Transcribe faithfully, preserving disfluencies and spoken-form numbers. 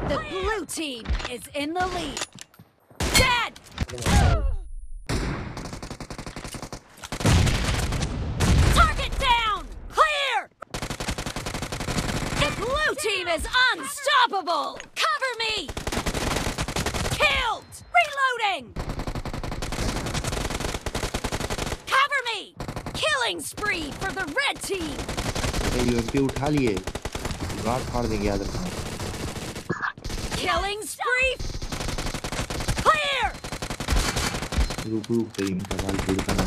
The blue team is in the lead. Dead! Target down! Clear! The blue team is unstoppable! Cover me! Killed! Reloading! Cover me! Killing spree for the red team! U M P उठा लिए गाड़ फाड़ देंगे याद रखना Killing spree! Clear! रुक रुक तेरी सवाल पूरी करना